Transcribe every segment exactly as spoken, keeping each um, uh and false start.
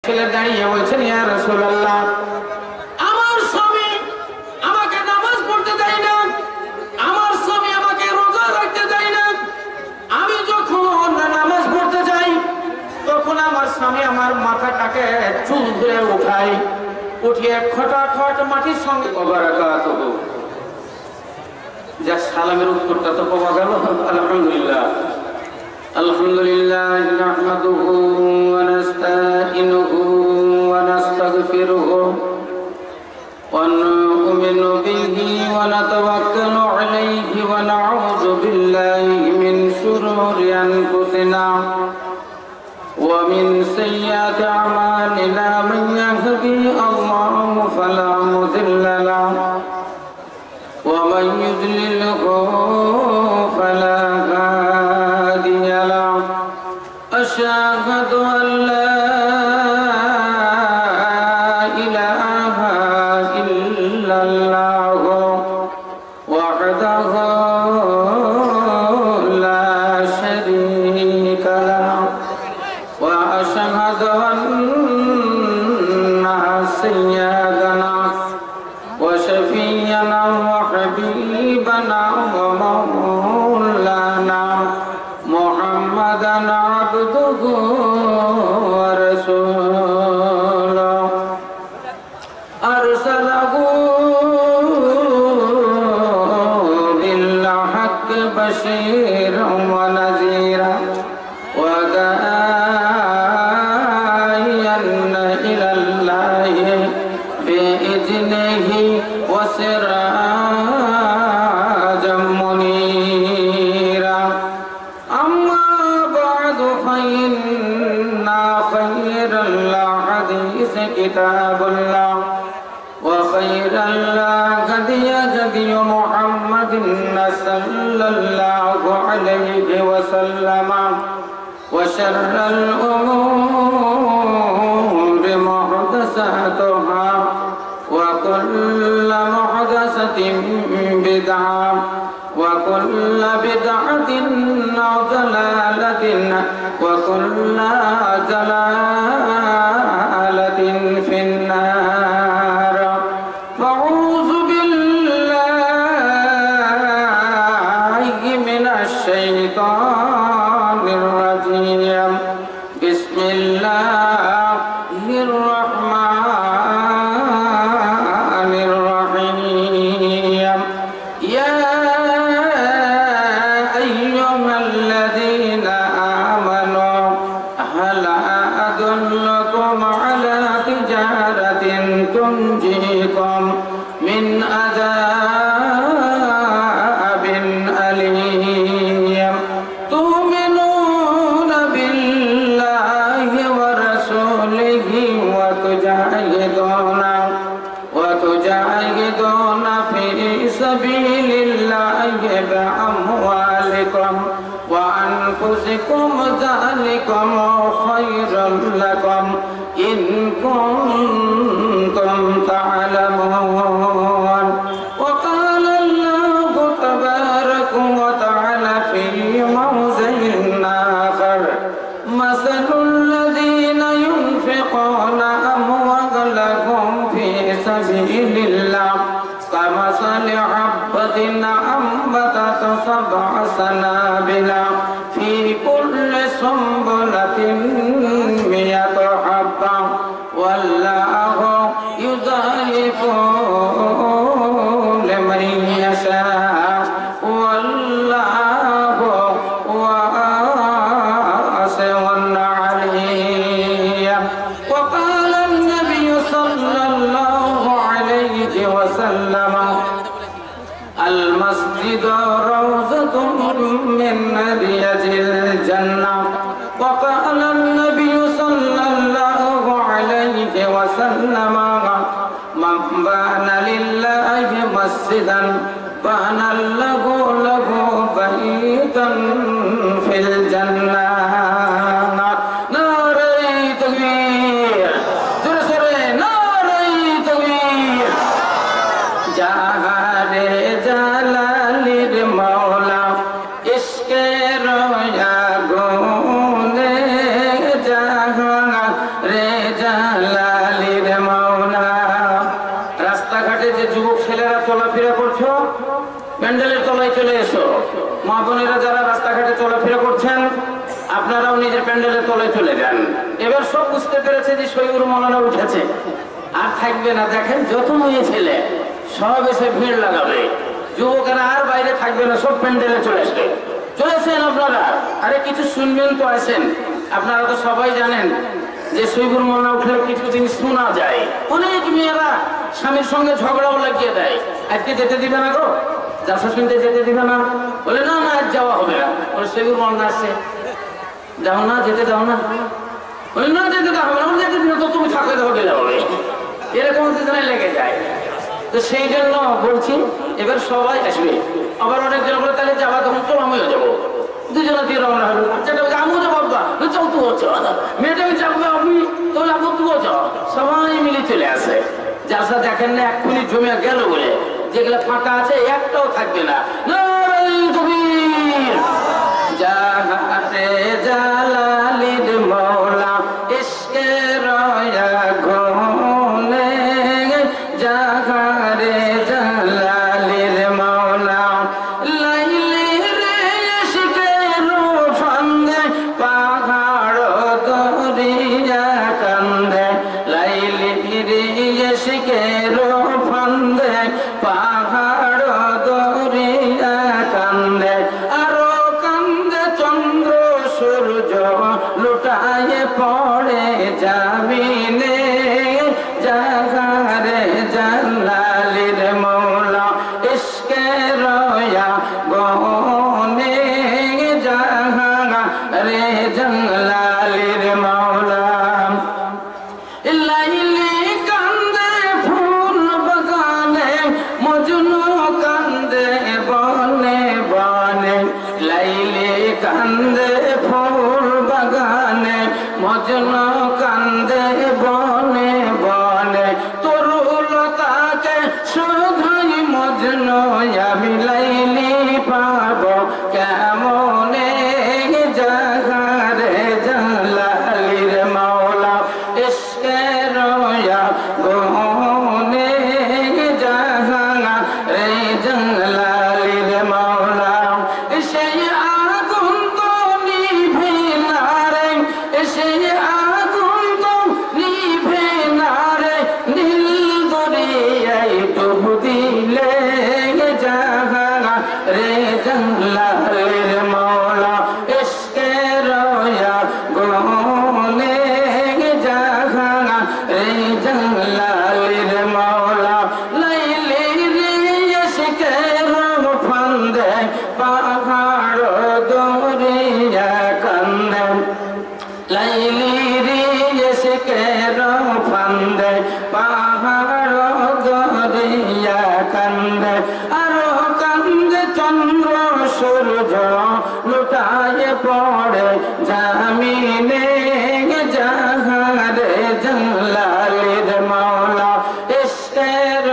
ছেলে দাঁড়িয়ে বলছেন, ইয়া রাসূলুল্লাহ, আমার স্বামী আমাকে নামাজ পড়তে দেয় না, আমার স্বামী আমাকে রোজা রাখতে দেয় না। আমি যখন নামাজ পড়তে যাই তখন আমার স্বামী আমার মাথাটাকে চুল ধরে উঠায়, উঠিয়ে খটাখট মাটির সঙ্গে বারাকাতুহু। যা সালামের উত্তরটা তো পাওয়া গেল। আলহামদুলিল্লাহ আলহামদুলিল্লাহ নাহমাদুহু ওয়া নাস্তাইনুহু ওয়া নাস্তাগফিরুহু ওয়া নু'মিনু বিহি ওয়া নাতাওয়াক্কালু আলাইহি ওয়া না'উযু বিল্লাহি মিন শুরুরি আনফুসিনা ওয়া মিন সাইয়্যাতি আ'মালিনা মান ইয়াহদিহিল্লাহু ফালা মুদিল্লা লাহু ওয়া মান ইউদ্লিলহু ফালা أشهد أن لا إله إلا الله وحده لا شريك له وأشهد أن سيدنا وشفيعنا وحبيبنا ومولانا محمدا عبده ورسوله أرسله بالحق بشيرا ونذيرا وداعيا إلى الله بإذنه وسراجا منيرا. أما بعد فإن خير الحديث كتاب الله وخير الهدي هدي محمد صلى الله عليه وسلم وشر الأمور محدثاتها وكل محدثة بدعة وكل بدعة ضلالة وكل ضلالة في النار. فأعوذ بالله من الشيطان الرجيم. بسم الله الرحمن الرحيم. يا أيها الذين آمنوا هل أدلكم على تجارة تنجيكم من عذاب أليم تؤمنون بالله ورسوله وتجاهدون وتجاهدون في سبيل الله بأموالكم وأنفسكم ذلكم خير لكم إن كنتم تعلمون. وقال الله تبارك وتعالى في موضع آخر مثل الذين ينفقون أموالهم في سبيل الله كمثل حبة أنبتت سبع سنابل في كل سنبلة مئة حبة والله يضاعف لمن يشاء والله واسع عليم. وقال النبي صلى الله عليه وسلم المسجد روضة من رياض الجنة. وقال النبي صلى الله عليه وسلم من بنى لله مسجدا بنى له له بيتا في الجنة. ناري تكبير جل سره ناري تكبير. جاهر جلال مولا इश्क़ रोया गोने जहाँ रे जा জালালির মাওলা। রাস্তাঘাটে যে যুবক ছেলেরা চলাফেরা করছো, প্যান্ডেলের তলায় চলে এসো। মা বোনেরা যারা রাস্তাঘাটে চলাফেরা করছেন, আপনারাও নিজের প্যান্ডেলের তলায় চলে যান। এবার সব বুঝতে পেরেছে যে শহীদুর মৌলানা উঠেছে, আর থাকবে না। দেখেন যত মেয়ে ছেলে সব এসে ভিড় লাগাবে, যুবকেরা আর বাইরে থাকবে না, সব প্যান্ডেলে চলে আসবে। চলেছেন আপনারা, আরে কিছু শুনবেন তো আসেন। আপনারা তো সবাই জানেন যে শহীদুর মৌলানা উঠলে কিছু জিনিস শোনা যায়। অনেক মেয়েরা স্বামীর সঙ্গে ঝগড়াও লাগিয়ে দেয়, আজকে যেতে দিবে না গো, জালসা শুনতে যেতে দিবে না, বলে না না আজ যাওয়া হবে না। বলে শহীদুর মৌলানা আসছে, যাও না, যেতে দাও না। বলে না যেতে দাও হবে না, যেতে দিবে তো তুমি থাকলে দেওয়া গেলে হবে। এরকম দুজনে লেগে যায়। তো সেই জন্য বলছি এবার সবাই আসবে। আবার অনেকজন বলে তাহলে যাবা, তখন চল আমিও যাবো। দুজনে দিয়ে রওনা হবে, বাচ্চাটা আমিও যাবো, আব্বা চল তুও চল, মেয়েটা যাবো আমি, তাহলে আব্বু তুও চল, সবাই মিলে চলে আসে। যার দেখেন না এক মিনিট জমিয়া গেল বলে যেগুলো ফাঁকা আছে একটাও থাকবে না। জাহাতে জালালির মাওলা ইশকের আগুনে, জাহারে জালালির মাওলা লাইলি রে ইশকের ফান্দে, পাহাড় দরিয়া কান্দে, লাইলি রে ইশকের ফান্দে, পাহাড় দরিয়া কান্দে, আরো কান্দে চন্দ্র সূর্য লুটায়ে পড়ে জামিনে, জাগারে জালালির মাওলা ইশকের আগুনে, জাগারে জালালির মাওলা লাইলি কান্দে ফুল বাগানে, মজনু কান্দে বনে বনে, লাইলি কান্দে ফুল বাগানে, মজনু কান্দে বনে বনে, তরুলতাকে শুধুই মজনু আমি লাইলি পাবো কেমনে, জাগারে জালালির মাওলা ইশকের আগুনে, জাগারে জালালির মাওলা। সেই আগুন তো নিভে না রে, সেই আগুন তো নিভে না রে, নীল দরিয়ায় ডুব দিলে, জাগারে জালালির মাওলা ইশকের আগুনে, জাগারে জালালির মাওলা লাইলি রে ইশকের ফান্দে, পাহাড় দরিয়া কান্দে, লাইলি রে ইশকের ফান্দে, পাহাড় দরিয়া কান্দে, আরো কান্দে চন্দ্র সূর্য লুটায়ে পড়ে জামিনে, জাহারে জালালির মাওলা ইশকের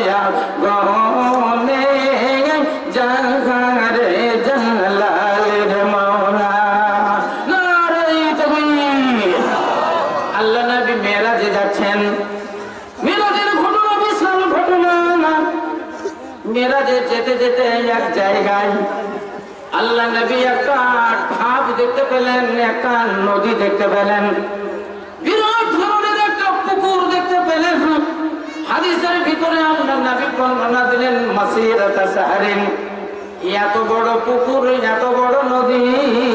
আগুনে, জাহারে জালালির মাওলা। নারে তাকবীর। আল্লাহ নবী মেরাজে যাচ্ছেন, মেরাজের ঘটনা বিশাল ঘটনা। মেরাজে যেতে যেতে এক জায়গায় আল্লাহ নবী একটা ঢাব দেখতে পেলেন, একটা নদী দেখতে পেলেন, বিরাট ধরনের একটা পুকুর দেখতে পেলেন। হাদিসের ভিতরে আল্লাহ নবী বর্ণনা দিলেন মাসিরাতা সাহরিন, এত বড় পুকুর, এত বড় নদী,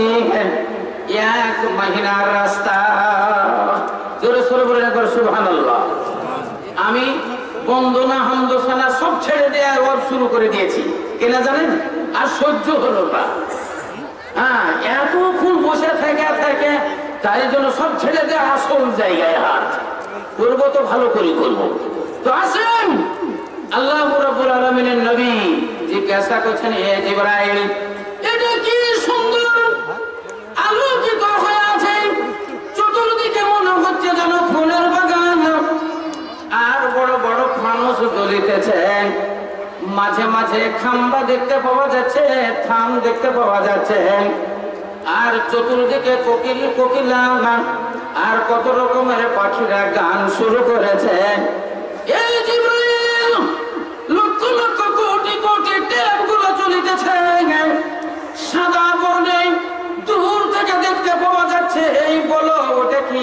এক মহিনার রাস্তা। জোরে সোরে বলে না করে সুবহানাল্লাহ। আমি বন্দনা হামদোসানা সব ছেড়ে দিয়ে ওয়াজ শুরু করে দিয়েছি, কেনা জানেন, আর সহ্য হলো না। হ্যাঁ, এতক্ষণ বসে থেকে থেকে তাই জন্য সব ছেড়ে দিয়ে আসল জায়গায় হাত করবো, তো ভালো করে করবো। তো আসেন, আল্লাহ রাব্বুল আলামিনের নবী জিজ্ঞাসা করছেন, হে জিবরাইল, এটা কি সুন্দর আলোকিত হয়ে আছে, চতুর্দিকে মনে হচ্ছে যেন ফুলের বাগান, আর বড় বড় ফানুস জ্বলিতেছে, মাঝে মাঝে খাম্বা দেখতে পাওয়া যাচ্ছে, থাম দেখতে পাওয়া যাচ্ছে, আর চতুর্দিকে কোকিল কোকিলা আর কত রকমের পাখিরা গান শুরু করেছে। এই জিবরাইল লক্ষ লক্ষ কোটি কোটি ট্যাপগুলো চলিতেছে, সাদা বর্ণে দূর থেকে দেখতে পাওয়া যাচ্ছে। এই বলো ওটা কি?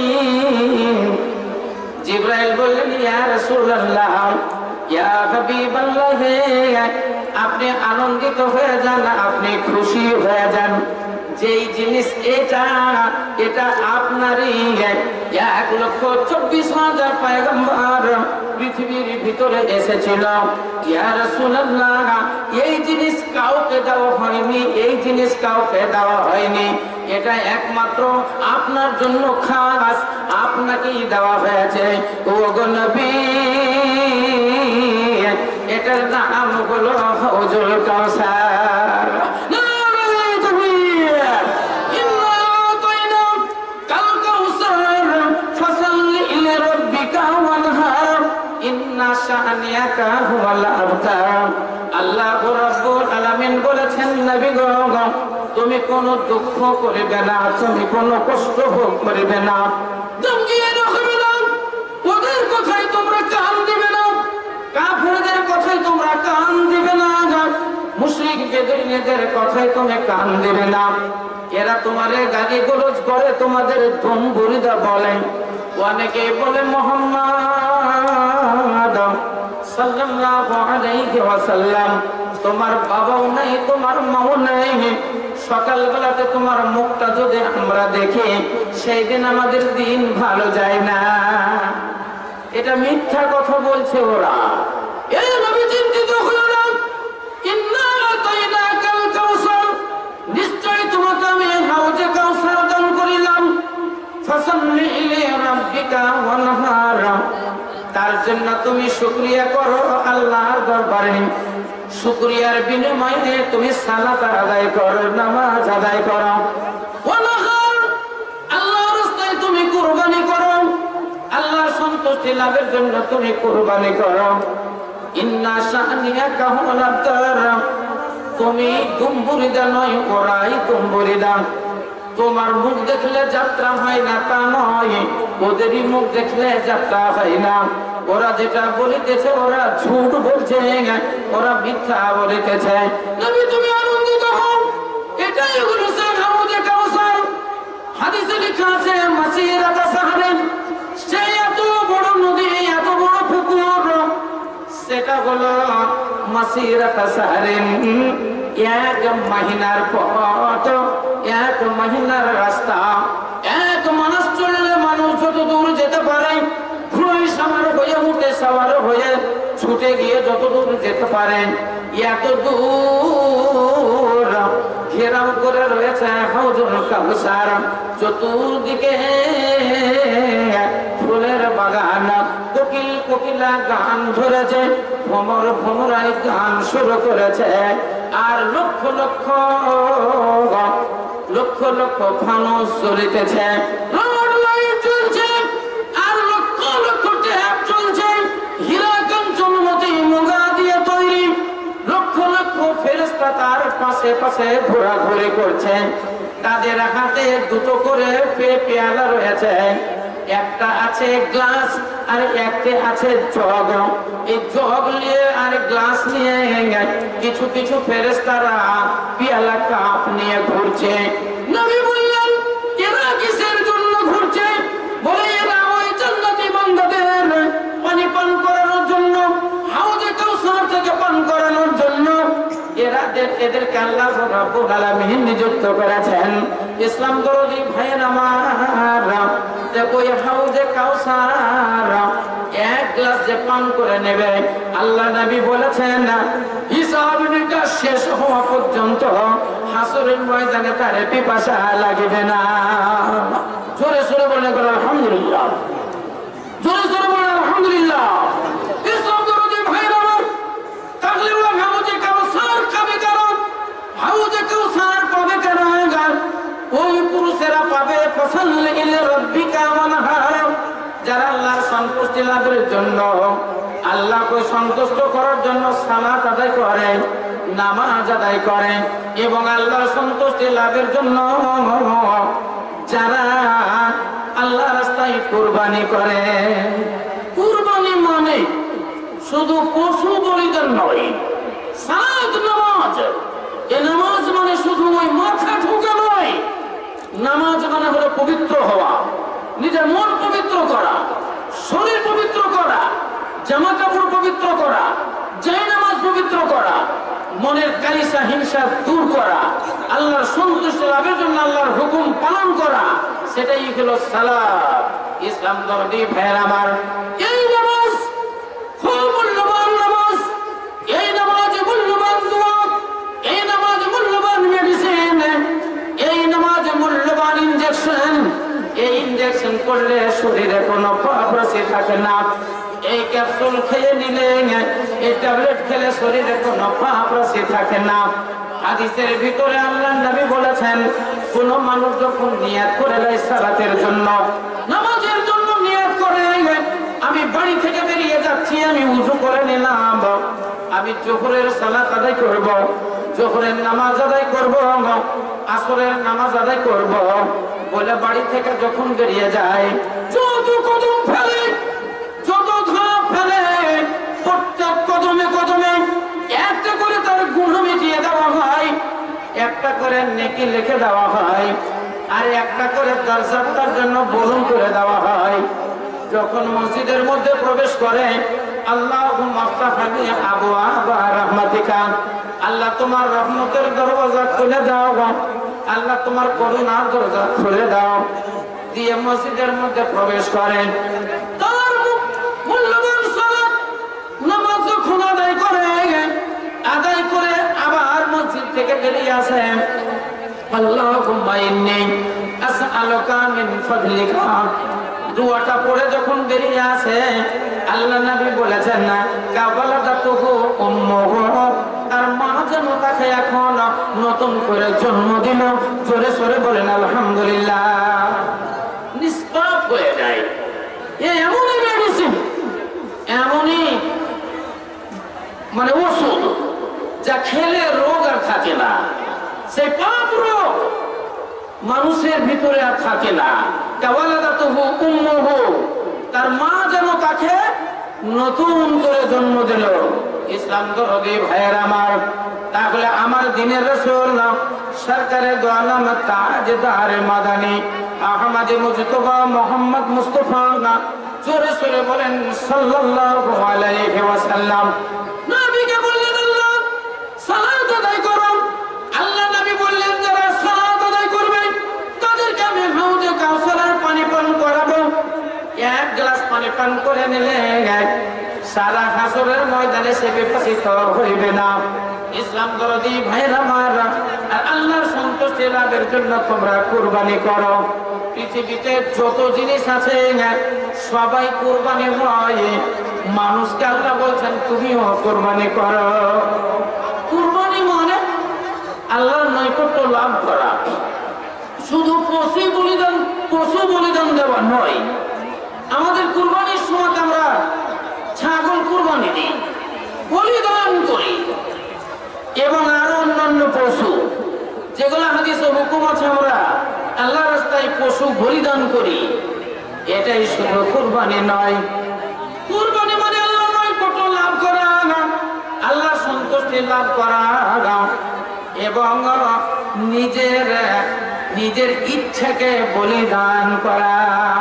জিবরাইল বললেন, ইয়া রাসূলুল্লাহ, ইয়া হাবিবাল্লাহ, আপনি আনন্দিত হয়ে যান, আপনি খুশি হয়ে যান। যেই জিনিস এটা এটা আপনারই। এক লক্ষ চব্বিশ হাজার পয়গম্বর পৃথিবীর ভিতরে এসেছিল। ইয়া রাসূলুল্লাহ, এই জিনিস কাউকে দেওয়া হয়নি, এই জিনিস কাউকে দেওয়া হয়নি। এটা একমাত্র আপনার জন্য খাস, আপনাকেই দেওয়া হয়েছে। ও গো নবী, এটার নাম হলো হাউজুল কাউসার। আল্লাহ রাব্বুল আলামিন বলেছেন, নবী গো, তুমি কোনো দুঃখ করবে না, তুমি কোনো কষ্ট ভোগ করবে না, দমকিয়ে রাখবে না, ওদের কথায় তোমরা কান দিবে না, কাফেরদের কথায় তোমরা কান দিবে না, মুশরিক বেদুইনদের কথায় তুমি কান দিবে না। এরা তোমারে গালি গলজ করে, তোমাদের ধুমবুরিদা বলে, অনেকে বলে মুহাম্মদ সাল্লাল্লাহু আলাইহি ওয়াসাল্লাম তোমার বাবাও নাই, তোমার মাও নাই, সকালবেলাতে তোমার মুখটা যদি আমরা দেখি সেই দিন আমাদের দিন ভালো যায় না। এটা মিথ্যা কথা বলছে ওরা। এই নবী চিন্তিত হলো না, ইন্না আতাইনাকাল কাউসার, নিশ্চয় তোমাকে আমি হাউজে কাউসার দান করিলাম। ফাসাল্লি লিরাব্বিকা ওয়ানহার, তার জন্য তুমি শুকরিয়া করো আল্লাহর দরবারে। শুকরিয়ার বিনিময়ে তুমি সালাত আদায় করো, নামাজ আদায় করো। ওয়ানহার, আল্লাহর রাস্তায় তুমি কুরবানি করো, আল্লাহর সন্তুষ্টি লাভের জন্য তুমি কুরবানি করো। ইন্না শানিয়াকা হুয়াল আবতার, তুমি দুম্বুরিদা নয়, ওরাই দুম্বুরিদা। তোমার মুখ দেখলে যাত্রা হয় না তা নয়, ওদেরই মুখ দেখলে যাত্রা হয় না। ওরা যেটা বলিতেছে ওরা ঝুট বলছে, ওরা মিথ্যা বলিতেছে। নবী তুমি আনন্দিত হও, এটাই হলো হাউজে কাউসার। হাদিসে লেখা আছে মাসিরাত সাহরিন, সেই এত বড় নদী, এত বড় পুকুর, সেটা হলো মাসিরাত সাহরিন, এক মহিনার পথ, এক মহিনার রাস্তা। এক মাস চললে মানুষ যত দূর যেতে পারে, ঘোড়ায় সামার হয়ে উঠে সাওয়ার হয়ে ছুটে গিয়ে যত দূর যেতে পারে, এত দূর ঘেরাও করে রয়েছে হাউজুল কাউসার। চতুর্দিকে ফুলের বাগান, কোকিল কোকিলা গান ধরেছে, ভ্রমর ভ্রমরাই গান শুরু করেছে। আর লক্ষ লক্ষ লক্ষ লক্ষ ফানুস চলিতেছে, রড লাইট জ্বলছে, আর লক্ষ লক্ষ ট্যাপ চলছে, হীরা কাঞ্চনমতি মুগা দিয়ে তৈরি। লক্ষ লক্ষ ফেরেশতা তার পাশে পাশে ঘোরাঘুরি করছে। তাদের হাতে দুটো করে পেয়ালা রয়েছে, একটা আছে গ্লাস আর একটা আছে জগ। এই জগ নিয়ে আর গ্লাস নিয়ে কিছু কিছু ফেরেশতারা পেয়ালা কাপ নিয়ে ঘুরছে। নবী বললেন, এরা কিসের জন্য ঘুরছে? বলে এরা ওই জান্নাতি বান্দাদের পানি পান করানোর জন্য, হাউজে কাউসার থেকে পান করানোর জন্য। এরা এদেরকে আল্লাহ রাব্বুল আলামিন নিযুক্ত করেছেন। ইসলাম দরদি ভাইয়ের আমার, ওই হাউজে কাউসার এক গ্লাস যে পান করে নেবে, আল্লাহ নবী বলেছেন হিসাব নিকাশ শেষ হওয়া পর্যন্ত হাসরের ময়দানে তার পিপাসা লাগবে না। জোরে জোরে বলে বলে আলহামদুলিল্লাহ, জোরে জোরে বলে আলহামদুলিল্লাহ। ইসলাম দরদি ভাইয়ের আমার, তাহলে ওরা হাউজে কাউসার খাবে কারণ, হাউজে কাউসার পাবে কারণ ওই পুরুষেরা পাবে ফাসাল্লি লিরাব্বিকা ওয়ানহার, যারা আল্লাহর সন্তুষ্টি লাভের জন্য, আল্লাহকে সন্তুষ্ট করার জন্য সালাত আদায় করে, নামাজ আদায় করে, এবং আল্লাহর সন্তুষ্টি লাভের জন্য যারা আল্লাহ রাস্তায় কুরবানি করে। কুরবানি মানে শুধু পশু বলিদান নয়, সালাত নামাজ। এই নামাজ মানে শুধু ওই মাথা ঠোকা নয়, নামাজ মানে হলো পবিত্র হওয়া, নিজের মন পবিত্র করা, শরীর পবিত্র করা, জামা কাপড় পবিত্র করা, জায় নামাজ পবিত্র করা, মনের কালিসা হিংসা দূর করা, আল্লাহর সন্তুষ্টি লাভের জন্য আল্লাহর হুকুম পালন করা, সেটাই হলো সালাত। ইসলাম ধর্মী ভাইয়ের আমার, এই নামাজ খুব মূল্যবান নামাজ, এই নামাজে মূল্যবান দোয়া, এই নামাজে মূল্যবান মেডিসিন, এই নামাজে মূল্যবান ইনজেকশন। এই ইনজেকশন করলে শরীরে কোনো পাপরাশি থাকে না। এই ক্যাপসুল খেয়ে নিলে, এই ট্যাবলেট খেলে শরীরে কোনো পাপরাশি থাকে না। হাদিসের ভিতরে আল্লাহর নবী বলেছেন, কোন মানুষ যখন নিয়ত করে নেয় সালাতের জন্য, নামাজের জন্য নিয়ত করে, আমি বাড়ি থেকে বেরিয়ে যাচ্ছি, আমি উযু করে নিলাম, আমি যোহরের সালাত আদায় করব, যোহরের নামাজ আদায় করব, আসরের নামাজ আদায় করব বলে বাড়ি থেকে যখন বেরিয়ে যায়, যত কদম ফেলে, যত ধাপ ফেলে, প্রত্যেক কদমে কদমে একটা করে তার গুনাহ মিটিয়ে দেওয়া হয়, একটা করে নেকি লিখে দেওয়া হয়, আর একটা করে দরজার জন্য বরণ করে দেওয়া হয়। যখন মসজিদের মধ্যে প্রবেশ করে, আল্লাহুম্মা আফতাহলি আবওয়াবা রাহমাতিকা, আল্লাহ তোমার রহমতের দরজা খুলে দাও, আল্লাহ তোমার করুণার দরজা খুলে দাও, দিয়ে মসজিদের মধ্যে প্রবেশ করেন। তার মূল্যবান সালাত নামাজ যখন আদায় করে, আদায় করে আবার মসজিদ থেকে বেরিয়ে আসেন, আল্লাহুম্মা ইন্নী আসআলুকা মিন ফাদলিকা, দুয়াটা পড়ে যখন বেরিয়ে আসে, আল্লাহ নবী বলেছেন না, কাবালাতুহু উম্মুহু, তার মা যেন তাকে এখন নতুন করে জন্ম দিল। জোরে সরে বলেন আলহামদুলিল্লাহ। নিষ্পাপ হয়ে যায়। এমনই মেডিসিন, এমনই মানে ওষুধ, যা খেলে রোগ আর থাকে না, সেই পাপ রোগ মানুষের ভিতরে আর থাকে না। কাওয়ালাদাতুহু উম্মুহু, তার মা যেন তাকে নতুন করে জন্ম দিল। ইসলাম ধর্মী ভাইয়ের আমার, তাহলে আমার দিনের রাসূল সরকারে দো আলম তাজদার মাদানী আহমদ মুজতবা মোহাম্মদ মুস্তাফা, জোরে সরে বলেন সাল্লাল্লাহু আলাইহি ওয়াসাল্লাম। নবীকে বললেন আল্লাহ সালাত আদায় করো। আল্লাহ নবী বললেন, যারা সালাত আদায় করবে তাদেরকে আমি হাউজে কাউসারের পানি পান করাবো। এক গ্লাস পানি পান করে নিলে সারা হাসরের ময়দানে সে বিপসিত হইবে না। ইসলাম দরদি ভাইরা মারা, আর আল্লাহর সন্তুষ্টি লাভের জন্য তোমরা কুরবানি করো। পৃথিবীতে যত জিনিস আছে সবাই কুরবানি হয়, মানুষকে আল্লাহ বলছেন তুমিও কুরবানি করো। কুরবানি মানে আল্লাহর নৈকট্য লাভ করা, শুধু পশু বলিদান পশু বলিদান দেওয়া নয়। আমাদের কুরবানির সময় আমরা ছাগল কুরবানি দিই, বলিদান করি, এবং আরো অন্যান্য পশু যেগুলো হাদিসে হুকুম আছে আমরা আল্লাহ রাস্তায় পশু বলিদান করি। এটাই শুধু কুরবানি নয়। কুরবানি মানে আল্লাহ নৈকট্য লাভ করা, আল্লাহ সন্তুষ্টি লাভ করা, এবং নিজের নিজের ইচ্ছাকে বলিদান করা।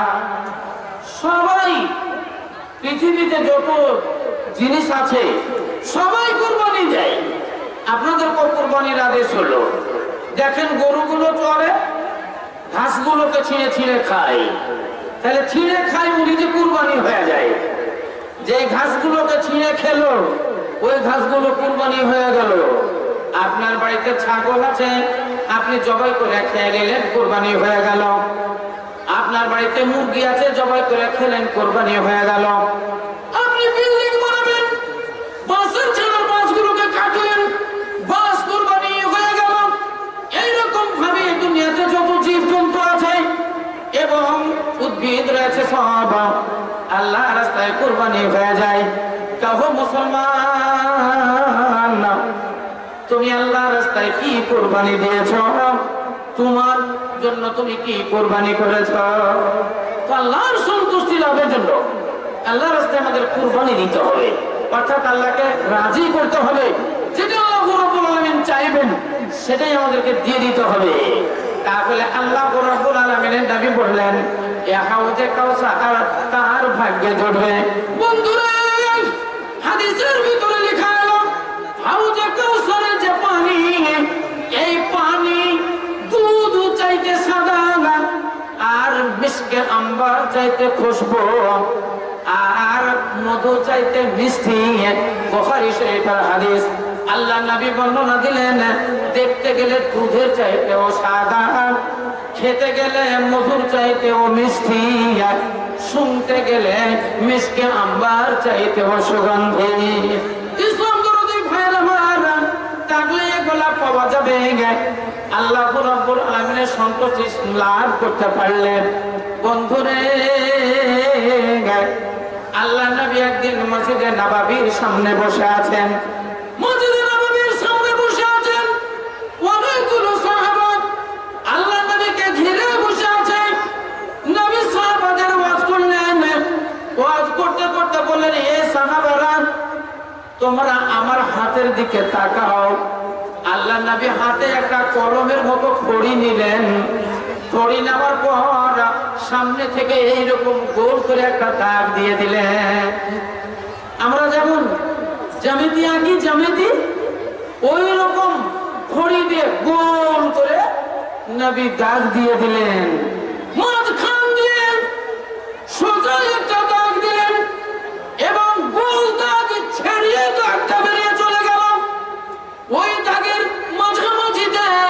সবাই পৃথিবীতে যত জিনিস আছে সবাই কুরবানি দেয়। আপনাদের কুরবানির আদেশ হলো, দেখেন গরুগুলো চড়ে, ঘাসগুলোকে ছিঁড়ে ছিঁড়ে খায়, তাহলে ছিঁড়ে খায় উনি যে কুরবানি হয়ে যায়। যে ঘাসগুলোকে ছিঁড়ে খেলো ওই ঘাসগুলো কুরবানি হয়ে গেল। আপনার বাড়িতে ছাগল আছে, আপনি জবাই করে খেয়ে নিলেন, কুরবানি হয়ে গেল। আপনার বাড়িতে মুরগি আছে, জবাই করে খেলেন, কুরবানি হয়ে গেল। আপনি বিল্ডিং বানাবেন, বাঁশের ছেলের বাঁশগুলোকে কাটলেন, বাঁশ কুরবানি হয়ে গেল। এইরকম ভাবে দুনিয়াতে যত জীবজন্তু আছে এবং উদ্ভিদ রয়েছে সব আল্লাহ রাস্তায় কুরবানি হয়ে যায়। কাহো মুসলমান, তুমি আল্লাহ রাস্তায় কি কুরবানি দিয়েছ? তোমার জন্য তুমি কি কোরবানি করেছ? আল্লাহর সন্তুষ্টি লাভের জন্য আল্লাহর রাস্তায় আমাদের কোরবানি দিতে হবে, অর্থাৎ আল্লাহকে রাজি করতে হবে। যেটা আল্লাহ রাব্বুল আলামিন চাইবেন সেটাই আমাদেরকে দিয়ে দিতে হবে। তাহলে আল্লাহ রাব্বুল আলামিনের নবী বললেন ইয়া হাউজে কাউসার তার ভাগ্যে জড়বে। বন্ধুরা, হাদিসের ভিতরে লেখা হলো হাউজে কাউসারের যে পানি, এই পানি দুধ চাইতে সাদা আর মিশকে আম্বার চাইতে খুশবু আর মধু চাইতে মিষ্টি। বুখারী শরীফের হাদিস। আল্লাহ নবী বর্ণনা দিলেন দেখতে গেলে দুধের চাইতেও সাদা, খেতে গেলে মধুর চাইতেও মিষ্টি, শুনতে গেলে মিশকে আম্বার চাইতেও সুগন্ধি। ইসলাম দরদি ভাইরা মারা তাহলে এগুলা পাওয়া যাবে। আল্লাহ রাব্বুল আলামিনের সন্তুষ্টি লাভ করতে পারলে বন্ধুরে, আল্লাহ নবী একদিন মসজিদে নববীর সামনে বসে আছেন। মসজিদে নববীর সামনে বসে আছেন, অনেকগুলো সাহাবা আল্লাহ নবীকে ঘিরে বসে আছে। নবী সাহাবাদের ওয়াজ করলেন। ওয়াজ করতে করতে বললেন, এ সাহাবারা তোমরা আমার হাতের দিকে তাকাও। আল্লাহ নবী হাতে একটা কলমের মতো খড়ি নিলেন। খড়ি নেওয়ার পর সামনে থেকে এইরকম গোল করে একটা দাগ দিয়ে দিলেন। আমরা যেমন জ্যামিতি আঁকি, জ্যামিতি ওই রকম খড়ি দিয়ে গোল করে নবী দাগ দিয়ে দিলেন। মাঝখান দিয়ে সোজা একটা দাগ দিলেন এবং গোল দাগ ছেড়িয়ে দাগটা বেরিয়ে চলে গেল। ওই দাগের মাঝামাঝি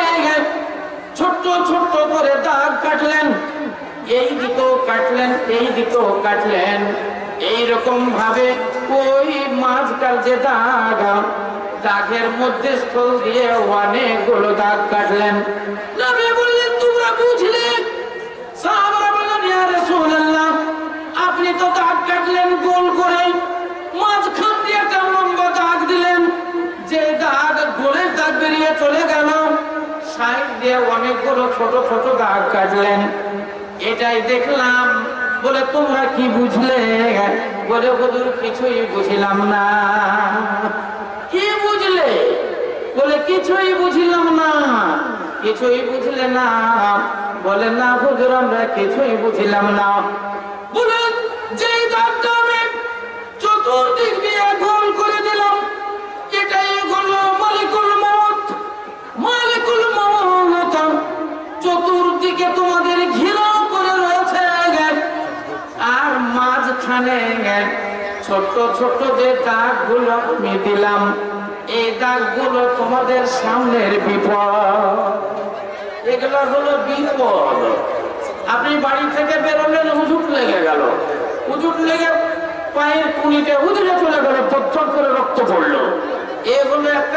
ছোট্ট ছোট্ট করে দাগ কাটলেন, এই দিকেও কাটলেন, এই দিকেও কাটলেন। এইরকম ভাবে ওই মাঝখান যে দাগ, দাগের মধ্যে স্থল দিয়ে অনেকগুলো দাগ কাটলেন। নবী বললেন, তোমরা বুঝলে? সাহাবারা বললেন, ইয়া রাসূলুল্লাহ আপনি তো দাগ কাটলেন গোল করে, মাঝখান দিয়ে একটা লম্বা দাগ দিলেন, যে দাগ গোলের দাগ বেরিয়ে চলে গেল, সাইড দিয়ে অনেকগুলো ছোট ছোট দাগ কাটলেন, এটাই দেখলাম। বলে তোমরা কি বুঝলে? বলে হুজুর কিছুই বুঝলাম না। কি বুঝলে? বলে কিছুই বুঝলাম না। কিছুই বুঝলে না? বলে না হুজুর আমরা কিছুই বুঝলাম না। বলে যেই দাগটা আমি চতুর্দিক দিয়ে গোল করে দিলাম, এটাই হলো মালিকুল মউত। মালিকুল মউত চতুর্দিকে তোমাদের ঘিরাও করে রয়েছে, আর মাঝখানে ছোট ছোট যে দাগগুলো আমি দিলাম, এই দাগগুলো তোমাদের সামনের বিপদ। এগুলো হলো বিপদ। আপনি বাড়ি থেকে বেরোলেন, হুজুট লেগে গেল, হুজুট লেগে পায়ের কুনিতে উজড়ে চলে গেল, পথর করে রক্ত পড়লো, এ হলো একটা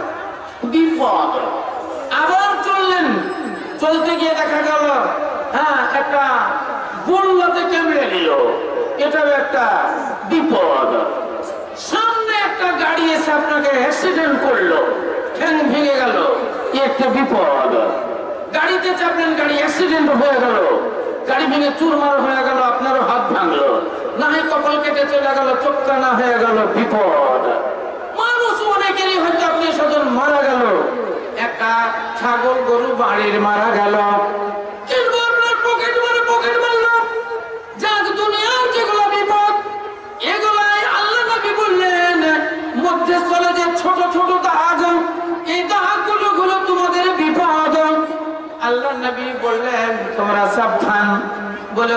বিপদ। আবার চললেন, চলতে গিয়ে দেখা গেল হ্যাঁ একটা বন্যাতে কেমড়ে নিল, এটাও একটা বিপদ। সামনে একটা গাড়ি এসে আপনাকে অ্যাক্সিডেন্ট করলো, ঠ্যাং ভেঙে গেল, একটা বিপদ। গাড়িতে চাপলেন, গাড়ি অ্যাক্সিডেন্ট হয়ে গেল, গাড়ি ভেঙে চুরমার হয়ে গেল, আপনারও হাত ভাঙলো, না হয় কপাল কেটে চলে গেল, চোখ কানা হয়ে গেল, বিপদ। মানুষ অনেকেরই হয়তো আপনি স্বজন মারা গেল, একটা ছাগল গরু বাড়ির মারা গেল, কিন্তু আপনার পকেট মারে পকেট মারল। যাক দুনিয়ার যেগুলো বিপদ, এগুলাই আল্লাহ নবী বললেন মধ্যস্থলে যে ছোট ছোট দাগ, এই দাগগুলো গুলো তোমাদের বিপদ। আল্লাহ নবী বললেন তোমরা সাবধান। বলে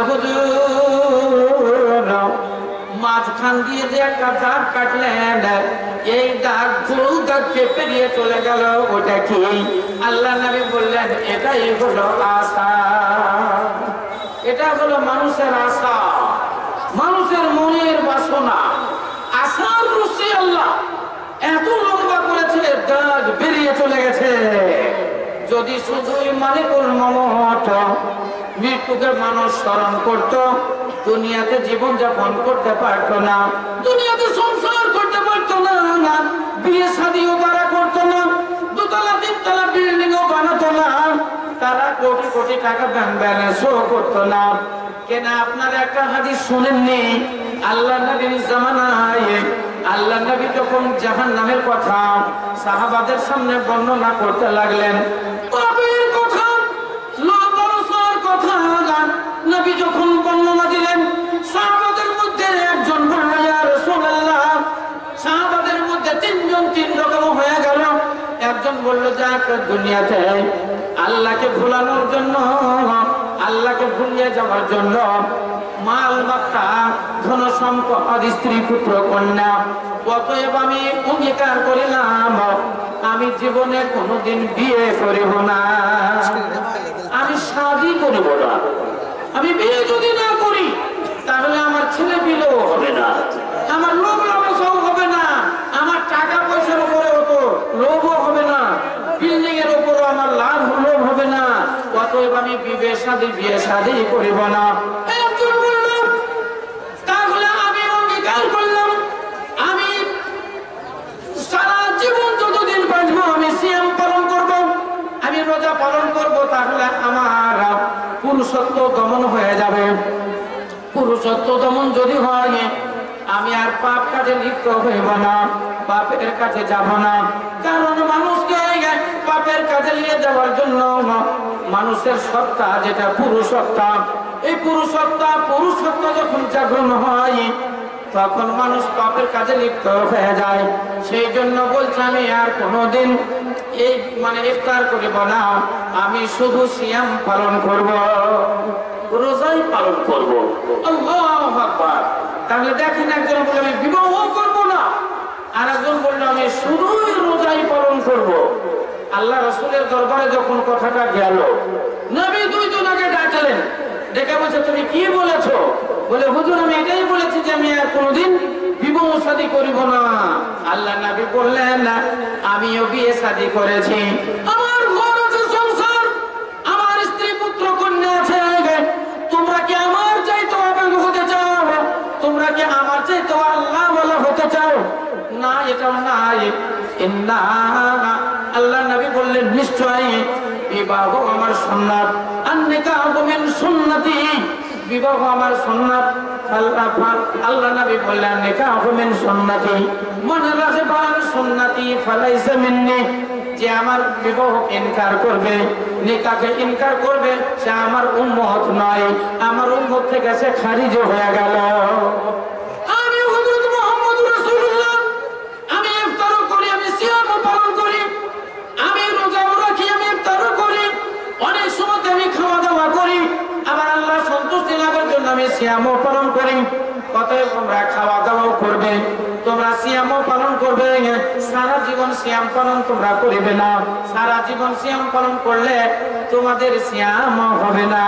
হুজুর মাঝখান দিয়ে যে একটা দাগ কাটলেন, এই দাগ গোল দাগকে পেরিয়ে চলে গেল, ওটা কি? আল্লাহ নবী বললেন এটাই হলো আশা। এটা হলো মানুষের আশা, মানুষের মনের বাসনা। আশার রুচি আল্লাহ এত লম্বা করেছে, দাগ বেরিয়ে চলে গেছে। যদি শুধুই মালিকুল মউত মৃত্যুকে মানুষ স্মরণ করত, দুনিয়াতে জীবন যাপন করতে পারত না, দুনিয়াতে সংসার করতে পারত না, বিয়ে শাদিও তারা করতো না, দোতলা তিনতলা বিল্ডিংও বানাতো না, তারা কোটি টাকা ব্যাংক ব্যালেন্সও করতো না। কেন আপনারা একটা হাদিস শুনেননি? আল্লাহ নবীর জামানায় আল্লাহ নবী যখন জাহান্নামের কথা সাহাবাদের সামনে বর্ণনা করতে লাগলেন, পাপের কথা, লোভলালসার কথা নবী যখন বর্ণনা দিলেন, সাহাবাদের মধ্যে একজন বলল, ইয়া রাসূলুল্লাহ, সাহাবাদের মধ্যে তিনজন তিন রকম হয়ে গেল। একজন বলল, যাক দুনিয়াতে আল্লাহকে ভুলানোর জন্য, আল্লাহকে ভুলিয়ে যাওয়ার জন্য মাল মাত্রা, ধন সম্পদ, স্ত্রী পুত্র কন্যা, অতএব আমি অঙ্গীকার করিলাম আমি জীবনে কোনোদিন বিয়ে করিব না, আমি শাদী করিব না। আমি বিয়ে যদি না করি তাহলে আমার ছেলে বিলেও হবে না, আমার লোভ লালসাও হবে না, আমার টাকা পয়সার উপরে অত লোভও হবে না, বিল্ডিং এর উপরও আমার লাভ লোভ হবে না, অতএব আমি বিয়ে শাদী বিয়ে শাদী করিব না। একজন বলল, তাহলে আমি অঙ্গীকার করলাম আমি সারা জীবন যতদিন বাঁচবো আমি সিয়াম পালন করব, আমি রোজা পালন করব, তাহলে আমার পুরুষত্ব দমন হয়ে যাবে। পুরুষত্ব দমন যদি হয় আমি আর পাপ কাজে লিপ্ত হইব না, পাপের কাছে যাব না। কারণ মানুষকে পাপের কাজে নিয়ে যাওয়ার জন্য মানুষের সত্তা, যেটা পুরুষত্বা, এই পুরুষত্বা পুরুষত্ব যখন জাগ্রত হয় তখন মানুষ পাপের কাজে লিপ্ত হয়ে যায়। সেই জন্য বলছে আমি আর কোনোদিন এই মানে ইফতার করিব না, আমি শুধু সিয়াম পালন করব, রোজাই পালন করব। আল্লাহু আকবার। তাহলে দেখেন, একজন বলে আমি বিবাহ করব না, আর একজন বলল আমি শুধুই রোজাই পালন করব। আল্লাহ রাসূলের দরবারে যখন কথাটা গেল, নবী দুইজনকে ডাকলেন, ডেকে বলছে, তুমি কি বলেছো? বলে, হুজুর আমি এটাই বলেছি যে আমি আর কোনোদিন বিবাহ শাদী করিব না। আল্লাহ নবী বললেন, আমিও বিয়ে শাদী করেছি, আমার ঘর আছে, সংসার, আমার স্ত্রী পুত্র কন্যা আছে, তোমরা কি আমার চাইতে আবেগ হতে চাও? তোমরা কি আমার চাইতে আল্লাহ ওয়ালা হতে চাও? না, এটাও নাই। ইন্না, আল্লাহ নবী বললেন, নিশ্চয়ই বিবাহ আমার সুন্নাত, আন-নিকাহু মিন সুন্নতি, বিবাহ আমার সুন্নাত। আল্লাহ নবী বললেন, নিকাহু মিন সুন্নতি, মান রাগিবা আন সুন্নতি ফালাইসা মিন্নি, যে আমার বিবাহ ইনকার করবে, নিকাহকে ইনকার করবে, সে আমার উম্মত নয়, আমার উম্মত থেকে সে খারিজ হয়ে গেল। আমি হুজুর মুহাম্মদুর রাসূলুল্লাহ, আমি ইফতারও করি, আমি সিয়ামও পালন করি, আমি রোজাও রাখি, আমি ইফতারও করি, অনেক সময় আমি খাওয়া দাওয়া করি, আবার আল্লাহ সন্তুষ্টি লাভের জন্য আমি সিয়ামও পালন করি। অতএব তোমরা খাওয়া দাওয়াও করবে, তোমরা সিয়ামও পালন করবে, সারা জীবন সিয়াম পালন তোমরা করিবে না। সারা জীবন সিয়াম পালন করলে তোমাদের সিয়াম হবে না,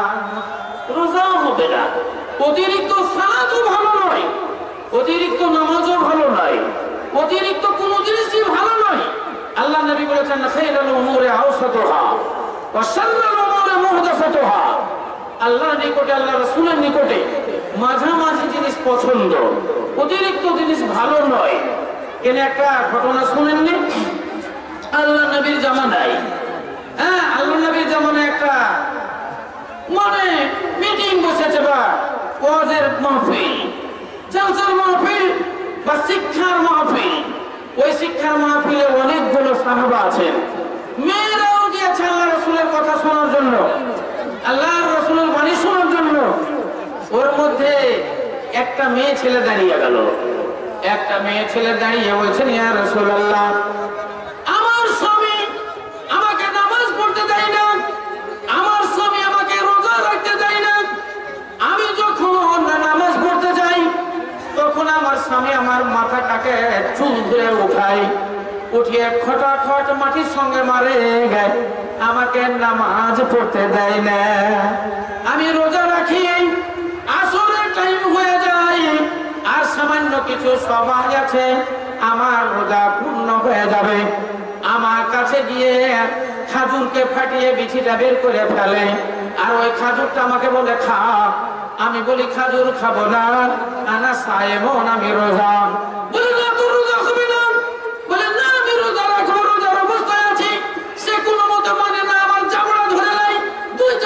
রোজাও হবে না। অতিরিক্ত সালাতও ভালো নয়, অতিরিক্ত নামাজও ভালো নয়, অতিরিক্ত কোন জিনিসই ভালো নয়। আল্লাহ নবী বলেছেন, খায়রুল উমুরি আওসাতুহা ওয়া শাররুল উমুরি মুহদাসাতুহা। আল্লাহর নিকটে, আল্লাহ রাসূলের নিকটে মাঝামাঝি জিনিস পছন্দ, অতিরিক্ত জিনিস ভালো নয়। কেন একটা ঘটনা শুনেননি? আল্লাহ নবীর জামানায়, হ্যাঁ আল্লাহ নবীর জামানায় একটা মানে মিটিং বসেছে, বা ওয়াজের মাহফিল, জলসার মাহফিল বা শিক্ষার মাহফিল। ওই শিক্ষার মাহফিলে অনেকগুলো সাহাবা আছেন, মেয়েরাও গিয়েছে আল্লাহ রাসূলের কথা শোনার জন্য, আল্লাহ রাসূলের বাণী শোনার জন্য। ওর মধ্যে একটা মেয়ে ছেলে দাঁড়িয়ে গেল, একটা মেয়ে ছেলে দাঁড়িয়ে বলছেন, ইয়া রাসূলুল্লাহ, আমার স্বামী আমাকে নামাজ পড়তে দেয় না, আমার স্বামী আমাকে রোজা রাখতে দেয় না, আমি যখন নামাজ পড়তে যাই তখন আমার স্বামী আমার মাথাটাকে চুল ধরে উঠায়, উঠিয়ে খটাখট মাটির সঙ্গে মারে, আমাকে নামাজ পড়তে দেয় না। আমি রোজা রাখি, আসরের টাইম হয়ে যায়, আর সামান্য কিছু সময় আছে, আমার রোজা পূর্ণ হয়ে যাবে। আমার কাছে গিয়ে খাজুরকে ফাটিয়ে বিচিটা বের করে ফেলে, আর ওই খাজুরটা আমাকে বলে খা। আমি বলি খাজুর খাবো না, আনা সায়েমন, আমি রোজা। বলে না, তোর রোজা হবে না। বলে না, আমি রোজা রাখবো, রোজার অবস্থায় আছি। সে কোনো মতে মানে না, আমার চামড়া ধরে নাই, দুই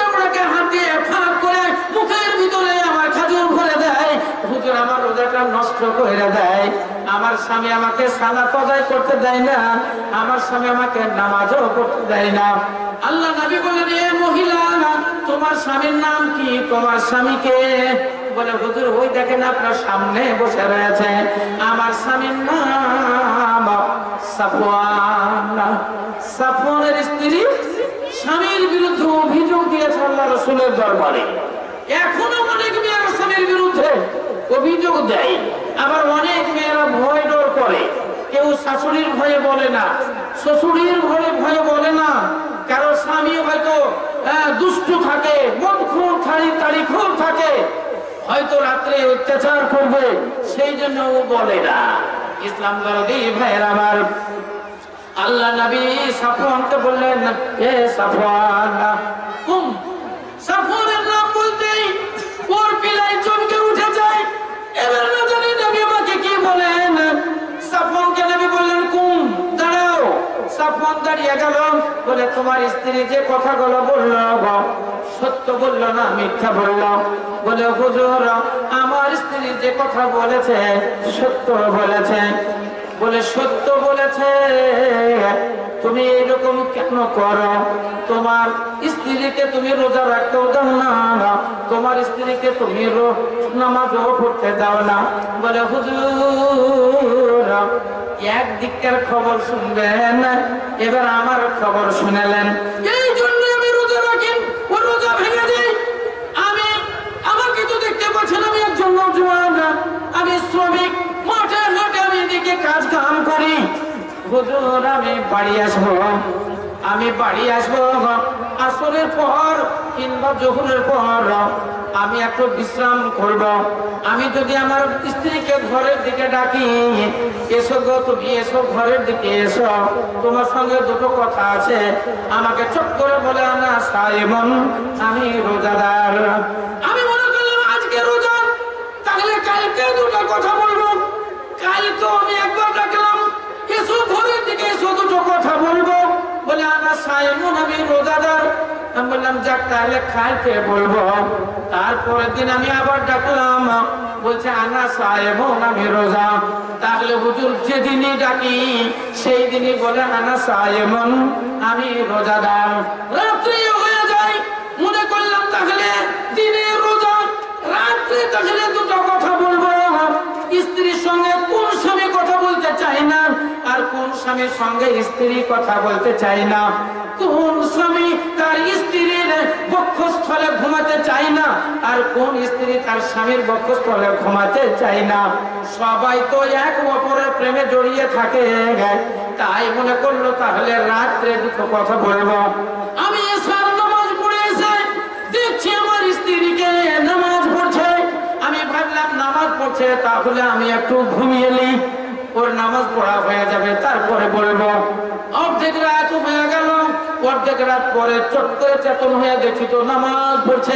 রোজাটা নষ্ট করে দেয়। আমার স্বামী আমাকে সালাত আদায় করতে দেয় না, আমার স্বামী আমাকে নামাজও পড়তে দেয় না। আল্লাহ নবী বলেন, এ মহিলা, তোমার স্বামীর নাম কি? তোমার স্বামীকে বলে, হুজুর ওই দেখেন আপনার সামনে বসে রয়েছে, আমার স্বামীর নাম সাফওয়ান। সাফওয়ানের স্ত্রী স্বামীর বিরুদ্ধে অভিযোগ দিয়েছে আল্লাহ রাসূলের দরবারে। এখনো অনেক মেয়েরা স্বামীর বিরুদ্ধে অভিযোগ দেয়, আবার অনেক মেয়েরা ভয় ডর করে। কেউ শাশুড়ির ভয়ে বলে না, শ্বশুরের ভয়ে ভয়ে বলে না, কারো স্বামী হয়তো দুষ্টু থাকে, মদখোর থাড়ি তাড়িখোর থাকে, হয়তো রাত্রে অত্যাচার করবে, সেই জন্য ও বলে না। ইসলাম দরদি ভাইয়ের আমার, আল্লাহ নবী সাফওয়ানকে বললেন, এ সাফওয়ান কুম। সাফওয়ানের নাম বলতেই ওর পিলাই চমকে উঠে যায়। এবার না জানি নবী আমাকে কি বলেন। সাফওয়ানকে নবী বললেন, কুম, দাঁড়াও। সাফওয়ান দাঁড়িয়ে গেল, বলে, তোমার স্ত্রী যে কথাগুলো বলল সত্য বলল না মিথ্যা বলল? বলে, হুজুর আমার স্ত্রী যে কথা বলেছে সত্য বলেছে। বলে, সত্য বলেছে? তুমি এরকম কেন করো? তোমার স্ত্রীকে তুমি রোজা রাখতেও দাও না, তোমার স্ত্রীকে তুমি নামাজও পড়তে দাও না। বলে, হুজুর একদিককার খবর শুনবেন, এবার আমার খবর শুনেলেন। এই জন্য আমি রোজা রাখি, ও রোজা ভেঙে যাই। আমি আমাকে তো দেখতে পাচ্ছেন, আমি একজন নওজোয়ান, আমি শ্রমিক, মাঠে ঘাটে আমি এদিকে কাজ কাম করি। হুজুর আমি বাড়ি আসবো, আমি বাড়ি আসবো আসরের পর কিংবা জোহরের পর আমি একটু বিশ্রাম করব। আমি যদি আমার স্ত্রীকে ঘরের দিকে ডাকি, এসো গো তুমি এসো, ঘরের দিকে এসো, তোমার সঙ্গে দুটো কথা আছে, আমাকে চট করে বলে, না সাইমন আমি রোজাদার। আমি মনে করলাম আজকে রোজা, তাহলে কালকে দুটো কথা বলবো। কালকে আমি একবার ডাকলাম, এসো ঘরের দিকে এসো, দুটো কথা বলবো। বলে, আনা সাইমন আমি রোজাদার। আমি বললাম, যাক তাহলে কালকে বলবো। তারপরের দিন আমি আবার ডাকলাম, বলছে আনা সাইমন আমি রোজা। তাহলে হুজুর যেদিনই ডাকি সেই দিনই বলে, আনা সাইমন আমি রোজাদার। রাত্রি হয়ে যায়, মনে করলাম তাহলে দিনে রোজা, রাত্রে তাহলে দুটো কথা বলবো। স্ত্রীর সঙ্গে কোন স্বামী কথা বলতে চাই না, আর কোন স্বামীর সঙ্গে স্ত্রী কথা বলতে চাই না, কোন স্বামী তার স্ত্রীর বক্ষস্থলে ঘুমাতে চাই না, আর কোন স্ত্রী তার স্বামীর বক্ষস্থলে ঘুমাতে চাই না। সবাই তো এক অপরের প্রেমে জড়িয়ে থাকে, তাই মনে করলো তাহলে রাত্রে দুটো কথা বলবো। আমি এসার নামাজ পড়ে এসে দেখছি আমার স্ত্রীকে নামাজ পড়ছে। আমি ভাবলাম নামাজ পড়ছে, তাহলে আমি একটু ঘুমিয়ে নিই, ওর নামাজ পড়া হয়ে যাবে, তারপরে বলবো। অর্ধেক রাত হয়ে গেল, অর্ধেক রাত পরে চট করে চেতন হয়ে দেখি তো নামাজ পড়ছে,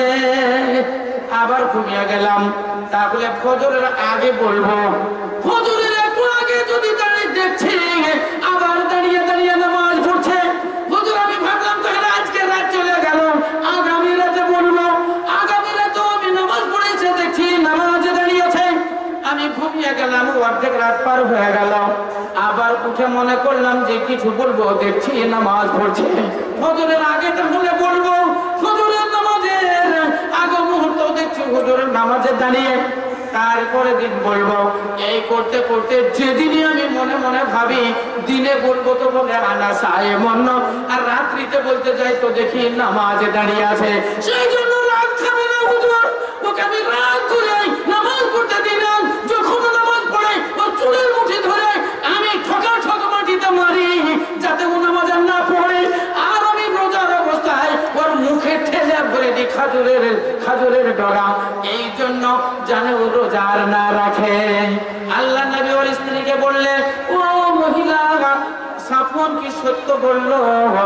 আবার ঘুমিয়ে গেলাম। তাহলে ফজরের আগে বলবো। ফজরের একটু আগে যদি দাঁড়িয়ে দেখছি আবার দাঁড়িয়ে দাঁড়িয়ে নামাজ পড়ছে, হুজুর আমি ভাবলাম তাহলে আজকে রাত চলে গেল, আগামী রাতে বলবো। আগামী রাতে আমি নামাজ পড়েছে দেখছি নামাজে দাঁড়িয়েছে, আমি ঘুমিয়ে গেলাম, অর্ধেক রাত পার হয়ে গেল। আবার উঠে মনে করলাম যে কিছু বলবো, দেখছি নামাজ পড়ছে। ফজরের আগে তাহলে বলবো, ফজরের নামাজের আগে মুহূর্ত দেখছি হুজুরের নামাজে দাঁড়িয়ে, তারপরে দিন বলবো। এই করতে করতে যেদিনই আমি মনে মনে ভাবি দিনে বলবো তো বলে আনা সাইমন, আর রাত্রিতে বলতে যাই তো দেখি নামাজে দাঁড়িয়ে আছে। সেই জন্য রাত খাবে না হুজুর, ওকে আমি রাত করে নামাজ পড়তে দিলাম। যখন নামাজ পড়ে ও চুলের মুঠি ধরে আমি ঠকা ঠক মাটিতে মারি, যাতে ও নামাজ না পড়ে। আর আমি রোজার অবস্থায় ওর মুখে ঠেলে ভরে দিই খাজুরের খাজুরের ডগা, এই জন্য জানে ও রোজার না রাখে। আল্লাহ নবী ওর স্ত্রীকে বললে, ও মহিলা, সাফওয়ান কি সত্য বললো?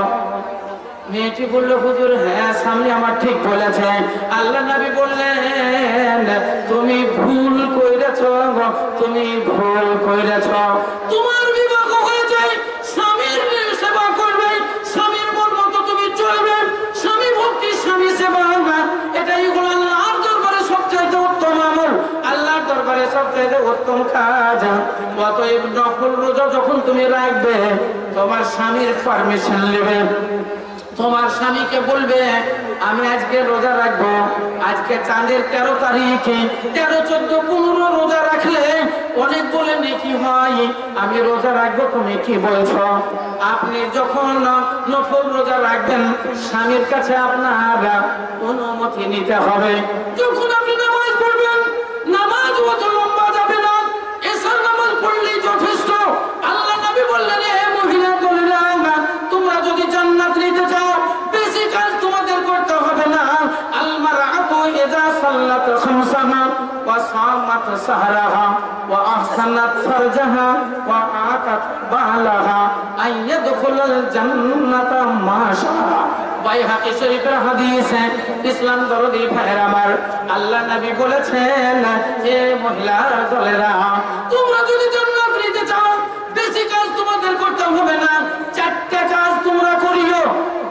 মেয়েটি বললো, হুজুর হ্যাঁ সামনে আমার ঠিক বলেছে। আল্লাহ নবী বললেন, তুমি ভুল কইরেছ, তুমি ভুল কইরেছ। তোমার বিবাহ হয়েছে, স্বামীর সেবা করবে, স্বামীর মন মতো তুমি চলবে, স্বামী ভক্তি স্বামী সেবা, এটাই হলো আল্লাহর দরবারে সবচাইতে উত্তম আমল, আল্লাহর দরবারে সবচাইতে উত্তম কাজ। অতএব নফল রোজা যখন তুমি রাখবে, তোমার স্বামীর পারমিশন নেবে। তোমার স্বামীকে বলবে আমি আজকে রোজা রাখবো, আজকে চাঁদের তেরো তারিখে তেরো চোদ্দ পনেরো রোজা রাখলে অনেক বলে নেকি হয়, আমি রোজা রাখবো, তুমি কি বলছো? আপনি যখন নফল রোজা রাখবেন, স্বামীর কাছে আপনার অনুমতি নিতে হবে। যখন আপনি নামাজ পড়বেন, নামাজ অত লম্বা যাবে না, এসার নামাজ পড়লেই যথেষ্ট। আল্লাহ নবী বললেন, হে মহিলা বলিলাম, তোমরা যদি জান্নাত নিতে চাও বেশি কাজ তোমাদের করতে হবে না। আল মারআতু ইযা সাল্লাত খামসাহা ওয়া সামাত সাহরাহা ওয়া আহসানাত ফারজাহা ওয়া আতাত বালাহা আইয়াদখুলাল জান্নাতা মাশা। বাইহাকি শরীফের হাদিস। ইসলাম দরদি ভাইরা আমার, আল্লাহ নবী বলেছেন, হে মহিলার দলেরা, তোমরা যদি জান্নাত নিতে চাও বেশি কাজ তোমাদের করতে হবে না, চারটা কাজ তোমরা করিও।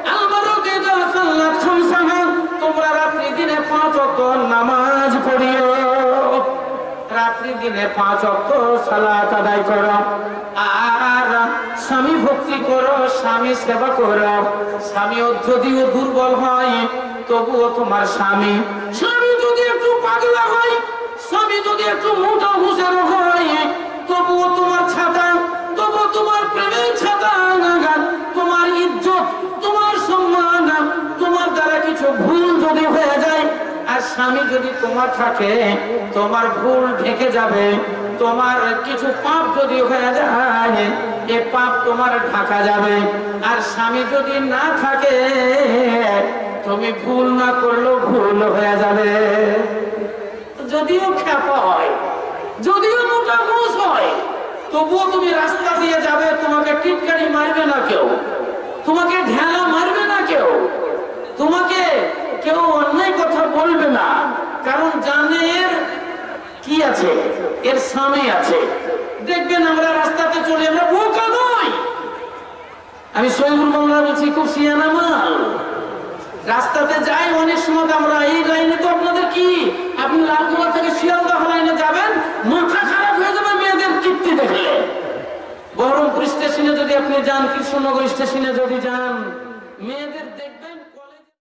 তোমরা রাত্রি দিনে পাঁচ ওয়াক্ত নামাজ পড়িও, রাত্রি দিনে পাঁচ ওয়াক্ত সালাত আদায় করো, আর স্বামী ভক্তি করো, স্বামী সেবা করো। স্বামীও যদিও দুর্বল হয় তবুও তোমার স্বামী স্বামী যদি একটু পাগলা হয়, স্বামী যদি একটু মোটা হুঁশের হয়, তবুও তোমার ছাতা, তবুও তোমার প্রেমের ছাতা, তোমার ইজ্জত, তোমার সম্মান, তোমার দ্বারা কিছু ভুল যদি হয়ে যায়, আর স্বামী যদি তোমার থাকে, তোমার ভুল ঢেকে যাবে। তোমার কিছু পাপ যদি হয়ে যায়, এ পাপ তোমার ঢাকা যাবে। আর স্বামী যদি না থাকে, তুমি ভুল না করলেও ভুল হয়ে যাবে। যদিও খ্যাপা হয়, যদিও মোটা ঘুষ হয়, তবুও তুমি রাস্তা দিয়ে যাবে, তোমাকে টিটকারি মারবে না কেউ, তোমাকে ঢেলা মারবে না কেউ, তোমাকে কেউ অন্যায় কথা বলবে না, কারণ জানে এর কি আছে, এর স্বামী আছে। দেখবেন আমরা রাস্তাতে চলে, আমরা বোকা নই, আমি সহিবুল বাংলা বলছি, খুব সিয়ানা মাল। রাস্তাতে যাই অনেক সময় আমরা, এই লাইনে তো আপনাদের কি, আপনি লালগোলা থেকে শিয়ালদহ লাইনে যাবেন, মাথা খারাপ হয়ে যাবে মেয়েদের কীর্তি দেখলে। বহরমপুর স্টেশনে যদি আপনি যান, কৃষ্ণনগর স্টেশনে যদি যান, মেয়েদের